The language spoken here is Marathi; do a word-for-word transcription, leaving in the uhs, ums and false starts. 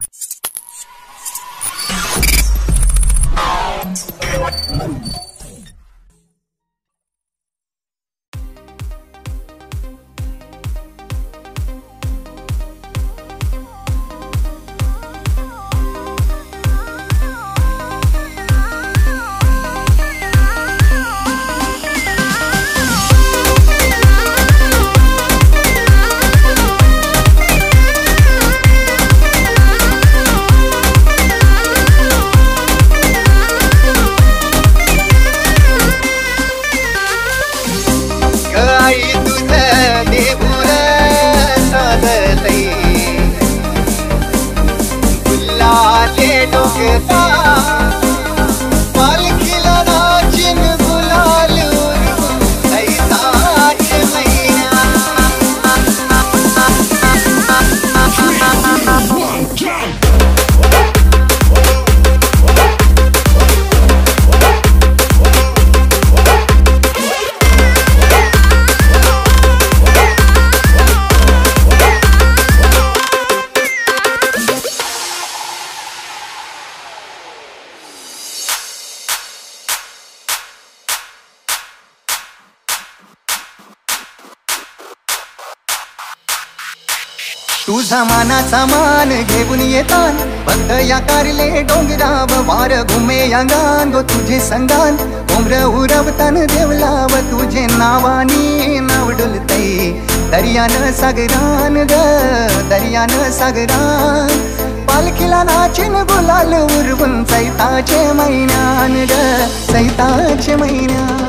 तुझा मानाचा मान घेऊन येतान बंद या कारले डोंगराव वार घुमे अंगान गो तुझे संगान उमर उरवतान देवलाव तुझे नावानी नाव डुलते दर्यान सागरान ग दर्यान सागरान पालखीला नाचिन गुलाल उरवून चैताचे महिन्यान ग चैताचे महिन्यान